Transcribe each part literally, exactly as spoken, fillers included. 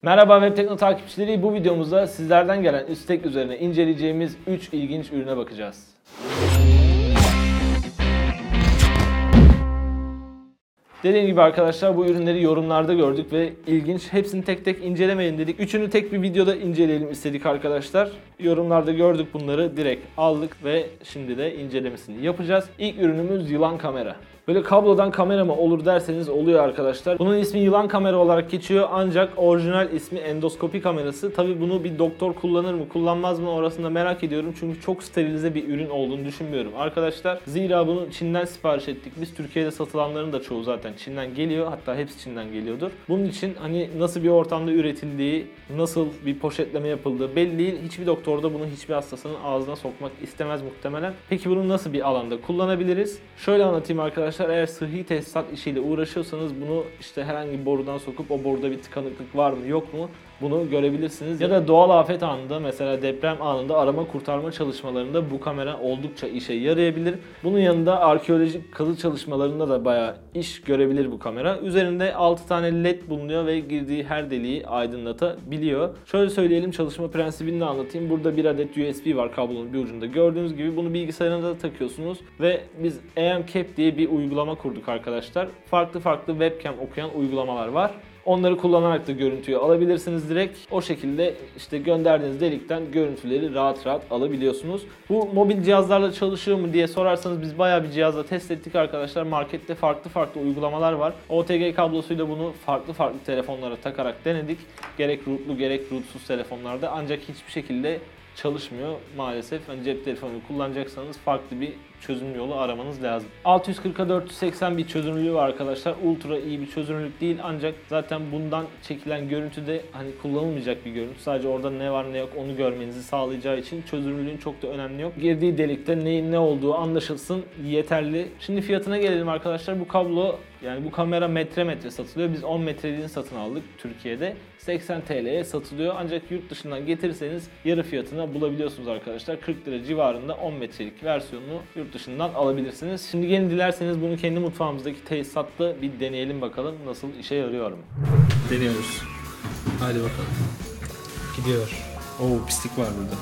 Merhaba Webtekno takipçileri, bu videomuzda sizlerden gelen istek üzerine inceleyeceğimiz üç ilginç ürüne bakacağız. Dediğim gibi arkadaşlar bu ürünleri yorumlarda gördük ve ilginç. Hepsini tek tek incelemeyin dedik. Üçünü tek bir videoda inceleyelim istedik arkadaşlar. Yorumlarda gördük bunları, direkt aldık ve şimdi de incelemesini yapacağız. İlk ürünümüz yılan kamera. Böyle kablodan kamera mı olur derseniz oluyor arkadaşlar. Bunun ismi yılan kamera olarak geçiyor ancak orijinal ismi endoskopi kamerası. Tabi bunu bir doktor kullanır mı kullanmaz mı orasını da merak ediyorum. Çünkü çok sterilize bir ürün olduğunu düşünmüyorum arkadaşlar. Zira bunu Çin'den sipariş ettik. Biz Türkiye'de satılanların da çoğu zaten Çin'den geliyor. Hatta hepsi Çin'den geliyordur. Bunun için hani nasıl bir ortamda üretildiği, nasıl bir poşetleme yapıldığı belli değil. Hiçbir doktor da bunu hiçbir hastasının ağzına sokmak istemez muhtemelen. Peki bunu nasıl bir alanda kullanabiliriz? Şöyle anlatayım arkadaşlar. Eğer sıhhi tesisat işiyle uğraşıyorsanız bunu işte herhangi bir borudan sokup o boruda bir tıkanıklık var mı yok mu bunu görebilirsiniz. Ya da doğal afet anında, mesela deprem anında arama kurtarma çalışmalarında bu kamera oldukça işe yarayabilir. Bunun yanında arkeolojik kazı çalışmalarında da bayağı iş görebilir bu kamera. Üzerinde altı tane led bulunuyor ve girdiği her deliği aydınlatabiliyor. Şöyle söyleyelim, çalışma prensibini de anlatayım. Burada bir adet U S B var kablonun bir ucunda. Gördüğünüz gibi bunu bilgisayarınıza da takıyorsunuz ve biz A M Cap diye bir uygulama kurduk arkadaşlar. Farklı farklı webcam okuyan uygulamalar var. Onları kullanarak da görüntüyü alabilirsiniz direkt. O şekilde işte gönderdiğiniz delikten görüntüleri rahat rahat alabiliyorsunuz. Bu mobil cihazlarla çalışıyor mu diye sorarsanız biz bayağı bir cihazla test ettik arkadaşlar. Markette farklı farklı uygulamalar var. O T G kablosuyla bunu farklı farklı telefonlara takarak denedik. Gerek rootlu gerek rootsuz telefonlarda, ancak hiçbir şekilde çalışmıyor maalesef. Hani cep telefonu kullanacaksanız farklı bir çözüm yolu aramanız lazım. altı yüz kırka dört yüz seksen bir çözünürlüğü var arkadaşlar. Ultra iyi bir çözünürlük değil ancak zaten bundan çekilen görüntü de hani kullanılmayacak bir görüntü. Sadece orada ne var ne yok onu görmenizi sağlayacağı için çözünürlüğün çok da önemi yok. Girdiği delikte neyin ne olduğu anlaşılsın yeterli. Şimdi fiyatına gelelim arkadaşlar. Bu kablo, yani bu kamera metre metre satılıyor. Biz on metreliğini satın aldık Türkiye'de. seksen T L'ye satılıyor ancak yurt dışından getirirseniz yarı fiyatına bulabiliyorsunuz arkadaşlar. kırk lira civarında on metrelik versiyonunu yurt dışından alabilirsiniz. Şimdi gelin dilerseniz bunu kendi mutfağımızdaki tesisatla bir deneyelim bakalım nasıl işe yarıyor mu? Deniyoruz. Hadi bakalım. Gidiyor. Oo, pislik var burada.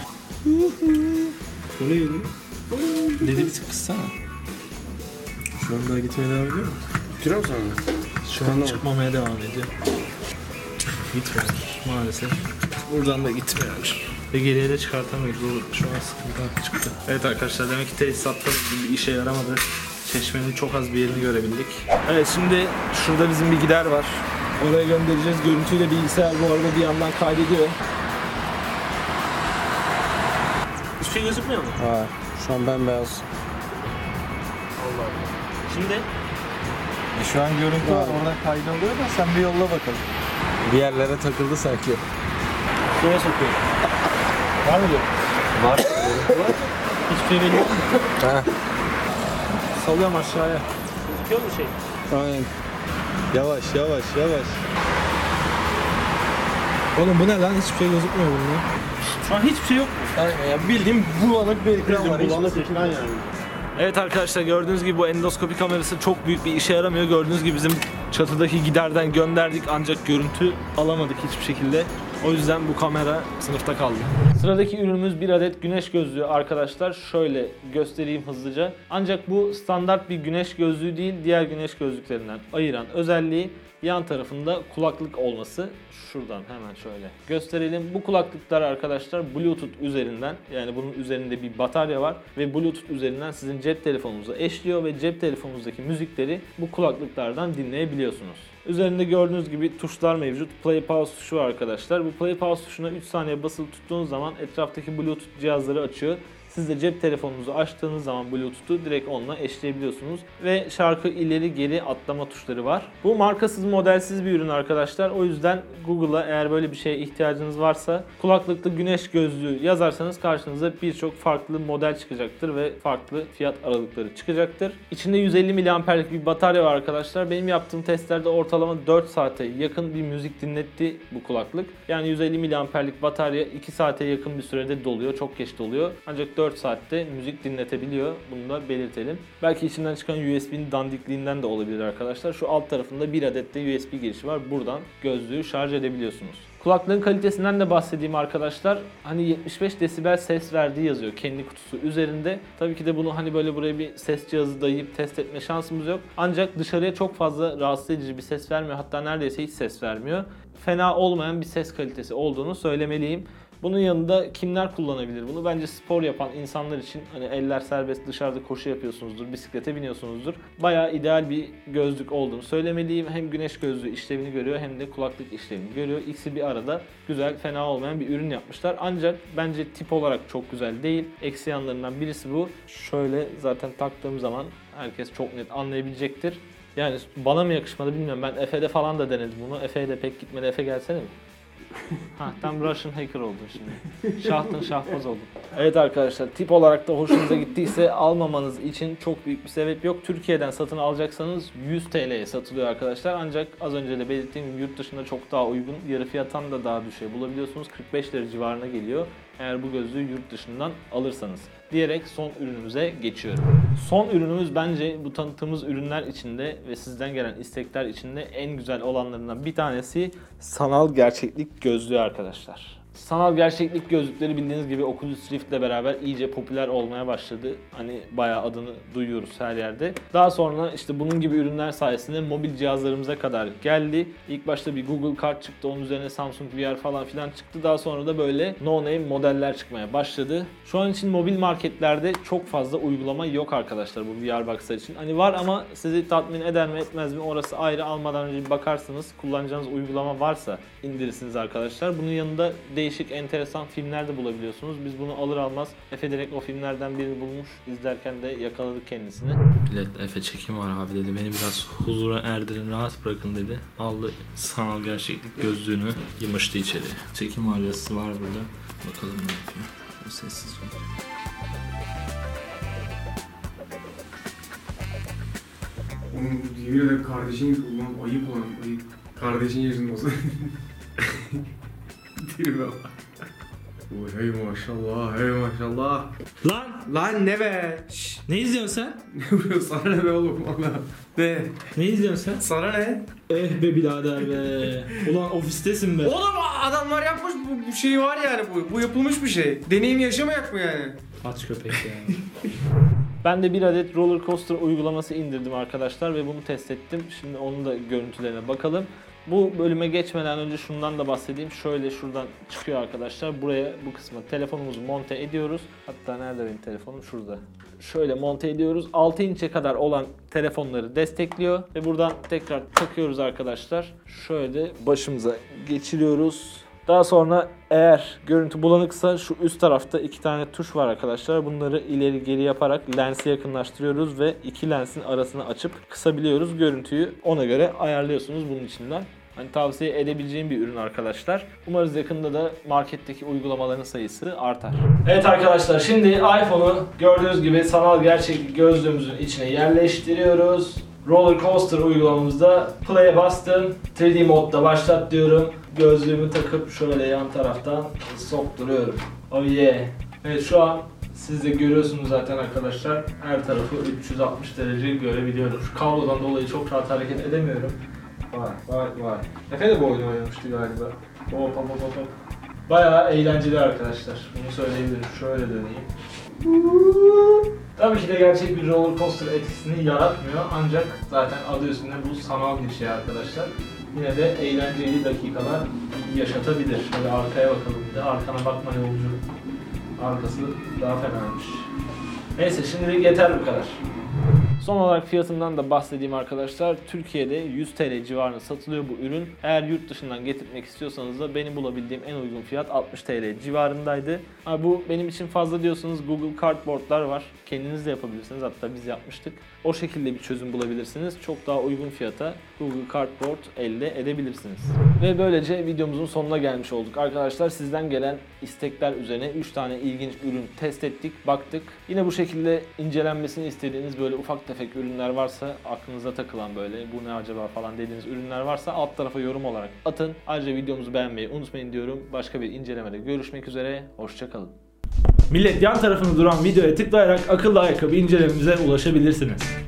Bu ne yürüyor? Dedi bir tık kıssana. Şu an daha gitmeye devam ediyor mu? Bitiriyor musun abi? Şu an çıkmamaya devam ediyor. Gitmiyor maalesef. Buradan da gitmiyor. Ve geriye de çıkartamıyoruz. O şu an sıkıntıdan çıktı. Evet arkadaşlar, demek ki tesisatta bir işe yaramadı. Çeşmenin çok az bir yerini görebildik. Evet, şimdi şurada bizim bir gider var. Oraya göndereceğiz. Görüntüyle bilgisayar bu arada bir yandan kaydediyor. Hiçbir şey gözükmüyor mu? Ha, şu an bembeyaz. Allah Allah. Şimdi E şu an görüntü var. Oradan kaydoluyor da sen bir yolla bakalım. Bir yerlere takıldı sanki. şuraya sokuyorum. Var mı diyor? Var. Hiçbir şey belli yok mu? Ha. Salıyorum aşağıya. Gözüküyor mu şey? Aynen. Yavaş yavaş yavaş. Oğlum bu ne lan? Hiçbir şey gözükmüyor bunda. Şu an hiçbir şey yok. Aynen ya, bildiğim bulanık bir ekran var. Bulanık ekran yani. Evet arkadaşlar, gördüğünüz gibi bu endoskopi kamerası çok büyük bir işe yaramıyor. Gördüğünüz gibi bizim çatıdaki giderden gönderdik ancak görüntü alamadık hiçbir şekilde. O yüzden bu kamera sınıfta kaldı. Sıradaki ürünümüz bir adet güneş gözlüğü arkadaşlar. Şöyle göstereyim hızlıca. Ancak bu standart bir güneş gözlüğü değil, diğer güneş gözlüklerinden ayıran özelliği yan tarafında kulaklık olması. Şuradan hemen şöyle gösterelim. Bu kulaklıklar arkadaşlar Bluetooth üzerinden, yani bunun üzerinde bir batarya var ve Bluetooth üzerinden sizin cep telefonunuza eşliyor ve cep telefonunuzdaki müzikleri bu kulaklıklardan dinleyebiliyorsunuz. Üzerinde gördüğünüz gibi tuşlar mevcut. Play pause tuşu var arkadaşlar. Bu play pause tuşuna üç saniye basılı tuttuğunuz zaman etraftaki Bluetooth cihazları açıyor. Siz de cep telefonunuzu açtığınız zaman Bluetooth'u direkt onunla eşleyebiliyorsunuz. Ve şarkı ileri geri atlama tuşları var. Bu markasız, modelsiz bir ürün arkadaşlar. O yüzden Google'a eğer böyle bir şeye ihtiyacınız varsa kulaklıklı güneş gözlüğü yazarsanız karşınıza birçok farklı model çıkacaktır ve farklı fiyat aralıkları çıkacaktır. İçinde yüz elli miliamperlik bir batarya var arkadaşlar. Benim yaptığım testlerde ortalama dört saate yakın bir müzik dinletti bu kulaklık. Yani yüz elli miliamperlik batarya iki saate yakın bir sürede doluyor. Çok geç doluyor. Ancak dört dört saatte müzik dinletebiliyor. Bunu da belirtelim. Belki içinden çıkan U S B'nin dandikliğinden de olabilir arkadaşlar. Şu alt tarafında bir adet de U S B girişi var. Buradan gözlüğü şarj edebiliyorsunuz. Kulaklığın kalitesinden de bahsedeyim arkadaşlar. Hani yetmiş beş desibel ses verdiği yazıyor kendi kutusu üzerinde. Tabii ki de bunu hani böyle buraya bir ses cihazı dayayıp test etme şansımız yok. Ancak dışarıya çok fazla rahatsız edici bir ses vermiyor. Hatta neredeyse hiç ses vermiyor. Fena olmayan bir ses kalitesi olduğunu söylemeliyim. Bunun yanında kimler kullanabilir bunu? Bence spor yapan insanlar için, hani eller serbest, dışarıda koşu yapıyorsunuzdur, bisiklete biniyorsunuzdur. Bayağı ideal bir gözlük olduğunu söylemeliyim. Hem güneş gözlüğü işlevini görüyor hem de kulaklık işlevini görüyor. İkisi bir arada güzel, fena olmayan bir ürün yapmışlar. Ancak bence tip olarak çok güzel değil. Eksi yanlarından birisi bu. Şöyle zaten taktığım zaman herkes çok net anlayabilecektir. Yani bana mı yakışmadı bilmiyorum. Ben Efe'de falan da denedim bunu. Efe'ye de pek gitmedi. Efe gelsene mi? Ha, tam Russian hacker oldun şimdi. Şahtın şahbaz oldun. Evet arkadaşlar, tip olarak da hoşunuza gittiyse almamanız için çok büyük bir sebep yok. Türkiye'den satın alacaksanız yüz T L'ye satılıyor arkadaşlar. Ancak az önce de belirttiğim gibi yurt dışında çok daha uygun, yarı fiyattan da daha düşüğe bulabiliyorsunuz. kırk beş lira civarına geliyor eğer bu gözlüğü yurt dışından alırsanız. Diyerek son ürünümüze geçiyorum. Son ürünümüz bence bu tanıttığımız ürünler içinde ve sizden gelen istekler içinde en güzel olanlarından bir tanesi sanal gerçeklik gözlüğü arkadaşlar. Sanal gerçeklik gözlükleri bildiğiniz gibi Oculus Rift ile beraber iyice popüler olmaya başladı. Hani bayağı adını duyuyoruz her yerde. Daha sonra işte bunun gibi ürünler sayesinde mobil cihazlarımıza kadar geldi. İlk başta bir Google Kart çıktı, onun üzerine Samsung V R falan filan çıktı. Daha sonra da böyle no name modeller çıkmaya başladı. Şu an için mobil marketlerde çok fazla uygulama yok arkadaşlar bu V R box'lar için. Hani var ama sizi tatmin eder mi etmez mi orası ayrı. Almadan önce bir bakarsınız, kullanacağınız uygulama varsa indirirsiniz arkadaşlar. Bunun yanında değişik enteresan filmler de bulabiliyorsunuz. Biz bunu alır almaz Efe direkt o filmlerden birini bulmuş. İzlerken de yakaladık kendisini. Bilet Efe çekim var abi dedi. Beni biraz huzura erdirin, rahat bırakın dedi. Aldı sanal gerçeklik gözlüğünü, yımıştı içeri. Çekim aryası var burada. Bakalım ne yapıyor. Sessiz ol. Oğlum yemin ederim kardeşin gibi ulan ayıp olan ayıp. Kardeşin yerinde olsa. Değil mi? Oy hey maşallah hey maşallah. Lan! Lan ne be? Şşş. Ne izliyorsun sen? Ne vuruyor sana ne be oğlum valla. Ne? Ne izliyorsun sen? Sana ne? Eh be birader be. Ulan ofistesin be. Oğlum adamlar yapmış bu, bu şey var yani bu. Bu yapılmış bir şey. Deneyim yaşamayak mı yani? Aç köpek ya. Ben de bir adet roller coaster uygulaması indirdim arkadaşlar ve bunu test ettim. Şimdi onun da görüntülerine bakalım. Bu bölüme geçmeden önce şundan da bahsedeyim. Şöyle şuradan çıkıyor arkadaşlar. Buraya bu kısma telefonumuzu monte ediyoruz. Hatta nerede benim telefonum? Şurada. Şöyle monte ediyoruz. altı inçe kadar olan telefonları destekliyor. Ve buradan tekrar takıyoruz arkadaşlar. Şöyle başımıza geçiriyoruz. Daha sonra eğer görüntü bulanıksa şu üst tarafta iki tane tuş var arkadaşlar. Bunları ileri geri yaparak lensi yakınlaştırıyoruz ve iki lensin arasını açıp kısabiliyoruz. Görüntüyü ona göre ayarlıyorsunuz bunun içinden. Hani tavsiye edebileceğim bir ürün arkadaşlar. Umarız yakında da marketteki uygulamaların sayısı artar. Evet arkadaşlar, şimdi iPhone'u gördüğünüz gibi sanal gerçeklik gözlüğümüzün içine yerleştiriyoruz. Roller Coaster uygulamamızda play'e bastım. üç D modda başlat diyorum. Gözlüğümü takıp şöyle yan taraftan sokturuyorum. Oh yeah. Evet, şu an siz de görüyorsunuz zaten arkadaşlar. Her tarafı üç yüz altmış derece görebiliyorum. Şu kablodan dolayı çok rahat hareket edemiyorum. Vay vay vay. Efe de bu oyunu oynamıştı galiba. Hop hop hop hop. Bayağı eğlenceli arkadaşlar. Bunu söyleyebilirim. Şöyle döneyim. Tabii ki de gerçek bir roller coaster etkisini yaratmıyor, ancak zaten adı üstünde bu sanal bir şey arkadaşlar. Yine de eğlenceli dakikalar yaşatabilir. Şöyle arkaya bakalım bir de, arkana bakma yolcu. Arkası daha fenaymış. Neyse, şimdilik yeter bu kadar. Son olarak fiyatından da bahsedeyim arkadaşlar. Türkiye'de yüz T L civarında satılıyor bu ürün. Eğer yurt dışından getirmek istiyorsanız da benim bulabildiğim en uygun fiyat altmış T L civarındaydı. Ha, bu benim için fazla diyorsanız Google Cardboard'lar var. Kendiniz de yapabilirsiniz. Hatta biz yapmıştık. O şekilde bir çözüm bulabilirsiniz. Çok daha uygun fiyata Google Cardboard elde edebilirsiniz. Ve böylece videomuzun sonuna gelmiş olduk. Arkadaşlar, sizden gelen istekler üzerine üç tane ilginç ürün test ettik, baktık. Yine bu şekilde incelenmesini istediğiniz böyle ufak tefek ürünler varsa, aklınıza takılan böyle bu ne acaba falan dediğiniz ürünler varsa alt tarafa yorum olarak atın. Ayrıca videomuzu beğenmeyi unutmayın diyorum. Başka bir incelemede görüşmek üzere. Hoşça kalın. Millet yan tarafında duran videoya tıklayarak akıllı ayakkabı incelememize ulaşabilirsiniz.